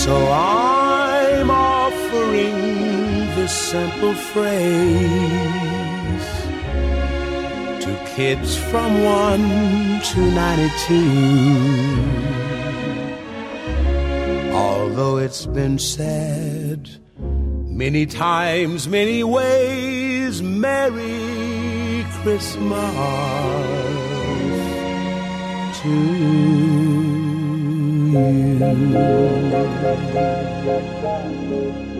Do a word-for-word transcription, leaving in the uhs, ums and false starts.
So I'm offering this simple phrase to kids from one to ninety-two. Although it's been said many times, many ways, Merry Christmas to you.